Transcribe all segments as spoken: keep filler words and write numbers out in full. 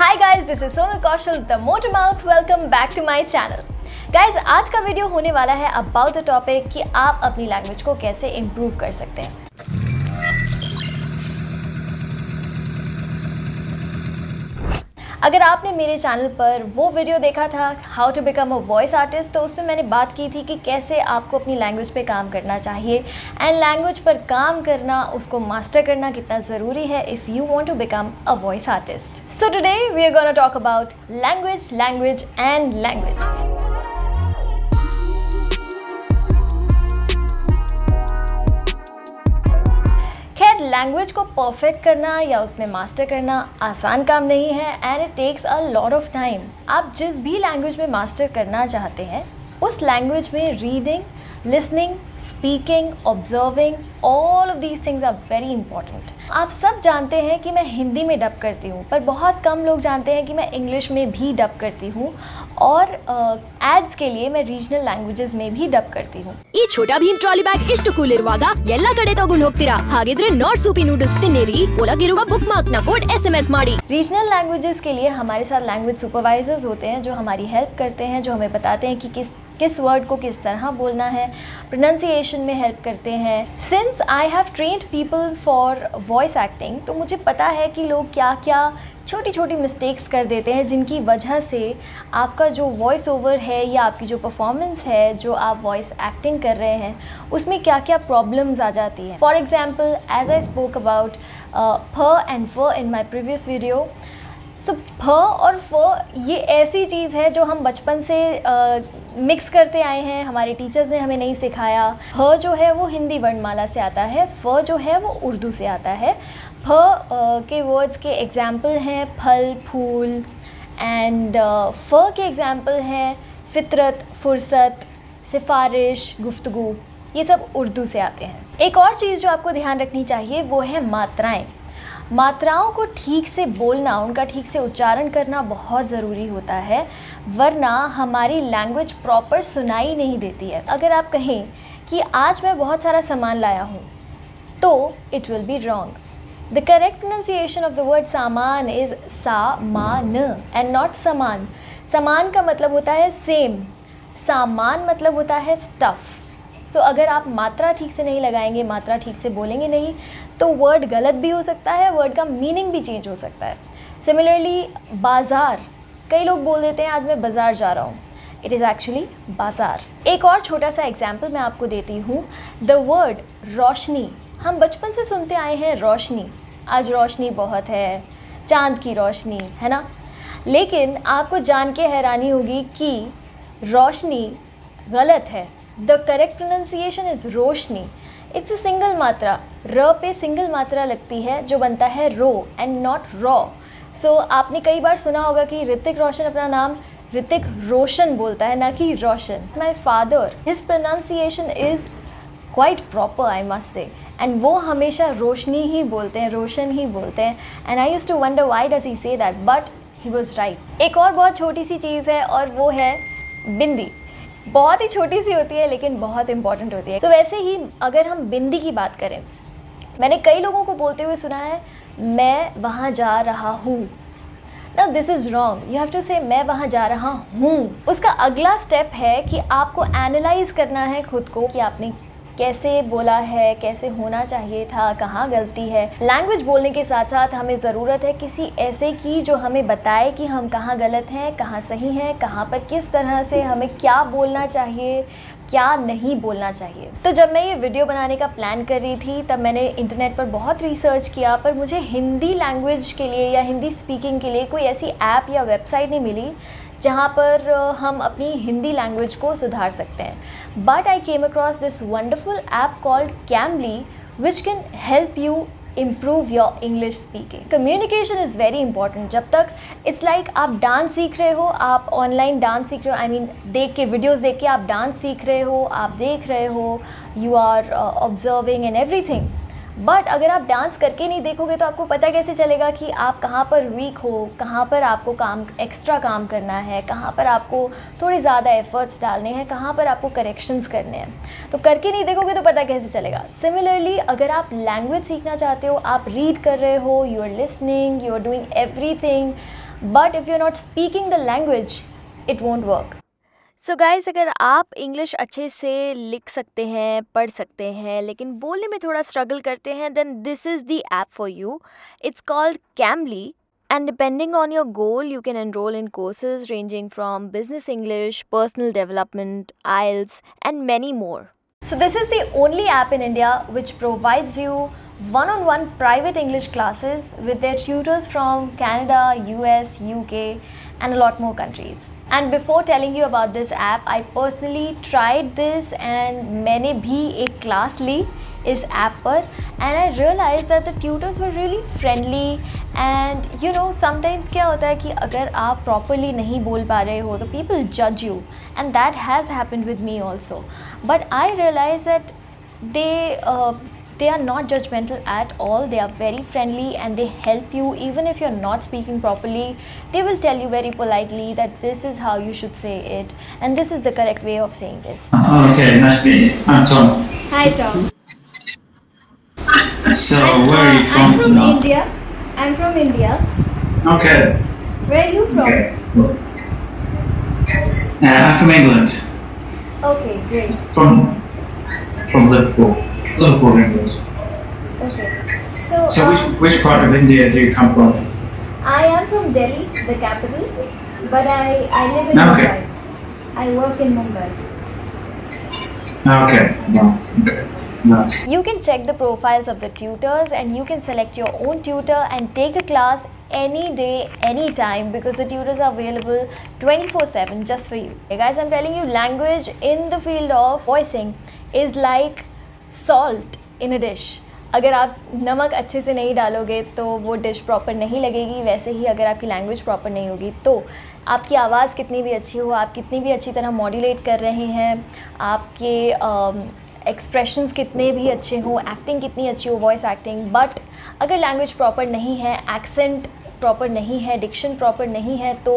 Hi guys, this is Sonal Kaushal, the Motor Mouth. Welcome back to my channel. Guys, आज का video होने वाला है about the topic कि आप अपनी लैंग्वेज को कैसे इम्प्रूव कर सकते हैं। अगर आपने मेरे चैनल पर वो वीडियो देखा था how to become a voice artist, तो उसमें मैंने बात की थी कि कैसे आपको अपनी लैंग्वेज पे काम करना चाहिए एंड लैंग्वेज पर काम करना, उसको मास्टर करना कितना ज़रूरी है if you want to become a voice artist. So today we are gonna talk about language language and language. Language को परफेक्ट करना या उसमें मास्टर करना आसान काम नहीं है and it takes a lot of time. आप जिस भी लैंग्वेज में मास्टर करना चाहते हैं उस लैंग्वेज में reading, listening, speaking, observing, all of these things are very important. आप सब जानते हैं कि मैं हिंदी में डब करती हूँ, पर बहुत कम लोग जानते हैं कि मैं इंग्लिश में भी डब करती हूँ और एड्स uh, के लिए मैं रीजनल लैंग्वेजेस में भी डब करती हूँ। ಈ ಛೋಟಾ ಭೀಮ್ ಟ್ರಾಲಿ ಬ್ಯಾಗ್ ಎಷ್ಟು ಕೂಲ್ ಇರುವಾಗ ಎಲ್ಲ ಕಡೆ ತಗೊಂಡು ಹೋಗ್ತೀರಾ? ಹಾಗಿದ್ರೆ ನಾರ್ತ್ ಸೂಪಿ ನೂಡಲ್ಸ್ ತಿನ್ನಿರಿ, ಒಳಗಿರುವ ಬುಕ್ ಮಾರ್ಕ್ ನ ಕೋಡ್ एसएमएस ಮಾಡಿ। रीजनल लैंग्वेजेस के लिए हमारे साथ लैंग्वेज सुपरवाइजर्स होते हैं जो हमारी हेल्प करते हैं, जो हमें बताते हैं कि किस किस वर्ड को किस तरह बोलना है, प्रोनाउंसिएशन में हेल्प करते हैं। Since I have trained people for voice acting, तो मुझे पता है कि लोग क्या क्या छोटी छोटी मिस्टेक्स कर देते हैं जिनकी वजह से आपका जो वॉइस ओवर है या आपकी जो परफॉर्मेंस है, जो आप वॉइस एक्टिंग कर रहे हैं, उसमें क्या क्या प्रॉब्लम्स आ जाती हैं। For example, as I spoke about फ एंड फ इन माई प्रीवियस वीडियो, सो फ और फ ये ऐसी चीज़ है जो हम बचपन से मिक्स uh, करते आए हैं, हमारे टीचर्स ने हमें नहीं सिखाया। फ जो है वो हिंदी वर्णमाला से आता है, फ जो है वो उर्दू से आता है। फ uh, के वर्ड्स के एग्जाम्पल हैं फल, फूल एंड फ के एग्जाम्पल हैं फितरत, फुर्सत, सिफारिश, गुफ्तगू। ये सब उर्दू से आते हैं। एक और चीज़ जो आपको ध्यान रखनी चाहिए वो है मात्राएं। मात्राओं को ठीक से बोलना, उनका ठीक से उच्चारण करना बहुत ज़रूरी होता है, वरना हमारी लैंग्वेज प्रॉपर सुनाई नहीं देती है। अगर आप कहें कि आज मैं बहुत सारा सामान लाया हूँ, तो it will be wrong. The correct pronunciation of the word सामान इज़ सामान एंड नॉट समान। समान का मतलब होता है सेम, सामान मतलब होता है स्टफ़। सो so, अगर आप मात्रा ठीक से नहीं लगाएंगे, मात्रा ठीक से बोलेंगे नहीं, तो वर्ड गलत भी हो सकता है, वर्ड का मीनिंग भी चेंज हो सकता है। सिमिलरली बाज़ार, कई लोग बोल देते हैं आज मैं बाज़ार जा रहा हूँ, इट इज़ एक्चुअली बाज़ार। एक और छोटा सा एग्जाम्पल मैं आपको देती हूँ। द वर्ड रोशनी, हम बचपन से सुनते आए हैं रोशनी, आज रोशनी बहुत है, चाँद की रोशनी, है ना। लेकिन आपको जान के हैरानी होगी कि रोशनी गलत है। द करेक्ट प्रोनाउंसिएशन इज़ रोशनी। इट्स अ सिंगल मात्रा, र पे सिंगल मात्रा लगती है जो बनता है रो एंड नॉट रॉ। सो आपने कई बार सुना होगा कि ऋतिक रोशन अपना नाम ऋतिक रोशन बोलता है, ना कि रोशन। My father, his pronunciation is quite proper I must say, and वो हमेशा रोशनी ही बोलते हैं, रोशन ही बोलते हैं। And I used to wonder why does he say that, but he was right. एक और बहुत छोटी सी चीज़ है और वो है बिंदी। बहुत ही छोटी सी होती है लेकिन बहुत इंपॉर्टेंट होती है। तो so, वैसे ही अगर हम बिंदी की बात करें, मैंने कई लोगों को बोलते हुए सुना है मैं वहाँ जा रहा हूँ। ना, this is wrong. You have to say मैं वहाँ जा रहा हूँ। उसका अगला स्टेप है कि आपको एनालाइज करना है खुद को कि आपने कैसे बोला है, कैसे होना चाहिए था, कहाँ गलती है। लैंग्वेज बोलने के साथ साथ हमें ज़रूरत है किसी ऐसे की जो हमें बताए कि हम कहाँ गलत हैं, कहाँ सही हैं, कहाँ पर किस तरह से हमें क्या बोलना चाहिए, क्या नहीं बोलना चाहिए। तो जब मैं ये वीडियो बनाने का प्लान कर रही थी तब मैंने इंटरनेट पर बहुत रिसर्च किया, पर मुझे हिंदी लैंग्वेज के लिए या हिंदी स्पीकिंग के लिए कोई ऐसी ऐप या वेबसाइट नहीं मिली जहाँ पर हम अपनी हिंदी लैंग्वेज को सुधार सकते हैं। But I came across this wonderful app called Cambly which can help you improve your English speaking. Communication is very important. जब तक इट्स लाइक like आप डांस सीख रहे हो, आप ऑनलाइन डांस सीख रहे हो, आई मीन देख के वीडियोज़ देख के आप डांस सीख रहे हो, आप देख रहे हो, you are observing and everything. But अगर आप डांस करके नहीं देखोगे तो आपको पता कैसे चलेगा कि आप कहाँ पर वीक हो, कहाँ पर आपको काम एक्स्ट्रा काम करना है, कहाँ पर आपको थोड़ी ज़्यादा एफर्ट्स डालने हैं, कहाँ पर आपको करेक्शंस करने हैं। तो करके नहीं देखोगे तो पता कैसे चलेगा। सिमिलरली अगर आप लैंग्वेज सीखना चाहते हो, आप रीड कर रहे हो, you are listening, you are doing everything, but if you're not speaking the language, it won't work. So guys, अगर आप इंग्लिश अच्छे से लिख सकते हैं, पढ़ सकते हैं, लेकिन बोलने में थोड़ा स्ट्रगल करते हैं, then this is the app for you. It's called Cambly, and depending on your goal, you can enroll in courses ranging from business English, personal development, I E L T S, and many more. So this is the only app in India which provides you one-on-one private English classes with their tutors from Canada, U S, U K, and a lot more countries. And before telling you about this app, I personally tried this and मैंने भी एक class ली इस app पर, and I realized that the tutors were really friendly. And you know, sometimes क्या होता है कि अगर आप properly नहीं बोल पा रहे हो तो people judge you, and that has happened with me also. But I realized that they uh, they are not judgmental at all. They are very friendly and they help you even if you're not speaking properly. They will tell you very politely that this is how you should say it and this is the correct way of saying this. Oh, okay, nice to meet you. I'm Tom. Hi Tom. So I'm, where are you uh, from? I'm from now? India. I'm from India. Okay. Where are you from? Okay. Uh, I'm from England. Okay, great. From from Liverpool. Liverpool, England. Okay. So, So uh, which which part of India do you come from? I am from Delhi, the capital, but I, I live in Okay. Mumbai. I work in Mumbai. Okay. No. Okay. Nice. You can check the profiles of the tutors and you can select your own tutor and take a class any day, any time, because the tutors are available twenty-four seven just for you. Hey guys, I'm telling you, language in the field of voicing is like salt in a dish. अगर आप नमक अच्छे से नहीं डालोगे तो वो dish proper नहीं लगेगी. वैसे ही अगर आपकी लैंग्वेज प्रॉपर नहीं होगी तो आपकी आवाज़ कितनी भी अच्छी हो, आप कितनी भी अच्छी तरह मॉड्यूलेट कर रहे हैं, आपके एक्सप्रेशंस uh, कितने भी अच्छे हों, एक्टिंग कितनी अच्छी हो, वॉइस एक्टिंग, बट अगर लैंग्वेज प्रॉपर नहीं है, एक्सेंट प्रॉपर नहीं है, डिक्शन प्रॉपर नहीं है, तो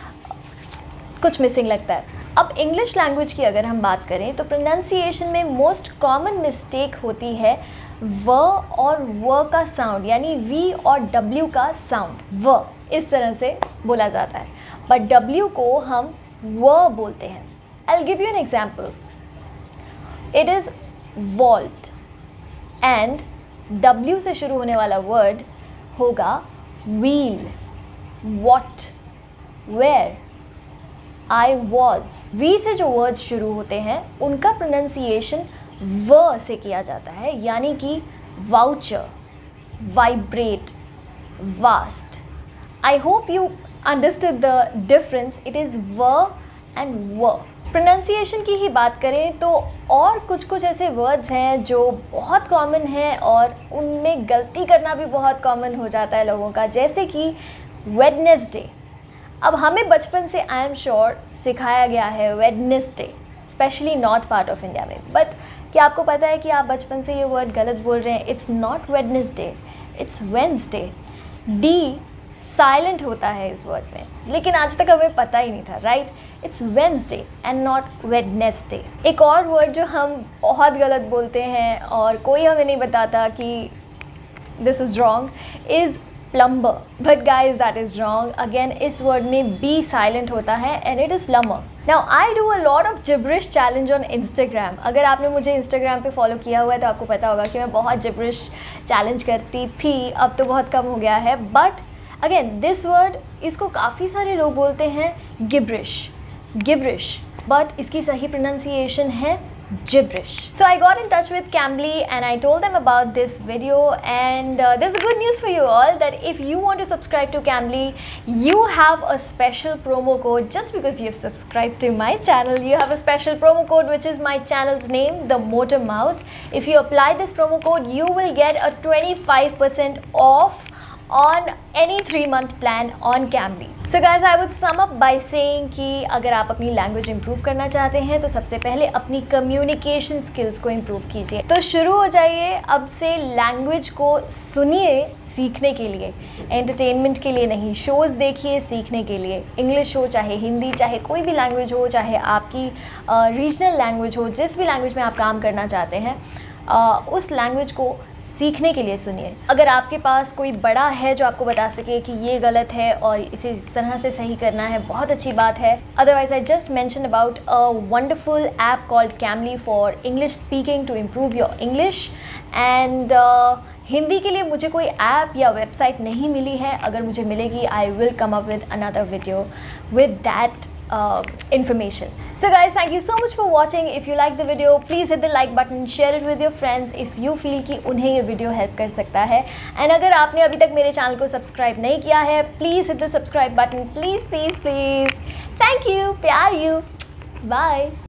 कुछ मिसिंग लगता है. अब इंग्लिश लैंग्वेज की अगर हम बात करें तो प्रोनाउंसिएशन में मोस्ट कॉमन मिस्टेक होती है व और व का साउंड, यानी वी और डब्ल्यू का साउंड. व इस तरह से बोला जाता है, बट डब्ल्यू को हम व बोलते हैं. I will give you an example. It is vault and W से शुरू होने वाला वर्ड होगा wheel, what, where, I was. V से जो वर्ड्स शुरू होते हैं उनका प्रोनाउंसिएशन व से किया जाता है, यानी कि voucher, vibrate, vast. I hope you understood the difference. It is व एंड व. प्रोनाउंसिएशन की ही बात करें तो और कुछ कुछ ऐसे वर्ड्स हैं जो बहुत कॉमन हैं और उनमें गलती करना भी बहुत कॉमन हो जाता है लोगों का, जैसे कि वेडनेसडे. अब हमें बचपन से आई एम श्योर सिखाया गया है Wednesday, specially north part of India में, बट क्या आपको पता है कि आप बचपन से ये वर्ड गलत बोल रहे हैं? It's not Wednesday, it's Wednesday. D silent होता है इस वर्ड में, लेकिन आज तक हमें पता ही नहीं था, right? It's Wednesday and not Wednesday. एक और वर्ड जो हम बहुत गलत बोलते हैं और कोई हमें नहीं बताता कि this is wrong is plumber. But guys that is wrong. Again इस वर्ड में बी साइलेंट होता है and it is plumber. Now I do a lot of gibberish challenge on Instagram. अगर आपने मुझे इंस्टाग्राम पे फॉलो किया हुआ है तो आपको पता होगा कि मैं बहुत जिब्रिश चैलेंज करती थी. अब तो बहुत कम हो गया है. बट अगेन दिस वर्ड, इसको काफ़ी सारे लोग बोलते हैं गिब्रिश, गिब्रिश, बट इसकी सही प्रोनाउंसिएशन है gibberish. So I got in touch with Cambly and I told them about this video, and uh, there's a good news for you all, that if you want to subscribe to Cambly, you have a special promo code. Just because you've subscribed to my channel, you have a special promo code, which is my channel's name, The Motor Mouth. If you apply this promo code, you will get a twenty-five percent off on any three month plan on Cambly. So guys, I would sum up by saying कि अगर आप अपनी language improve करना चाहते हैं तो सबसे पहले अपनी कम्युनिकेशन स्किल्स को इम्प्रूव कीजिए. तो शुरू हो जाइए अब से लैंग्वेज को सुनिए सीखने के लिए, एंटरटेनमेंट के लिए नहीं. शोज़ देखिए सीखने के लिए. इंग्लिश हो, चाहे हिंदी, चाहे कोई भी लैंग्वेज हो, चाहे आपकी रीजनल लैंग्वेज हो, जिस भी लैंग्वेज में आप काम करना चाहते हैं, uh, उस लैंग्वेज को सीखने के लिए सुनिए। अगर आपके पास कोई बड़ा है जो आपको बता सके कि ये गलत है और इसे इस तरह से सही करना है, बहुत अच्छी बात है। Otherwise I just mention about a wonderful app called Cambly for English speaking to improve your English. And Hindi के लिए मुझे कोई ऐप या वेबसाइट नहीं मिली है, अगर मुझे मिलेगी I will come up with another video with that Uh, information. So guys, thank you so much for watching. If you like the video, please hit the like button, share it with your friends if you feel कि उन्हें ये video help कर सकता है। And अगर आपने अभी तक मेरे चैनल को सब्सक्राइब नहीं किया है, please hit the subscribe button, please please please. Thank you, प्यार यू, बाय।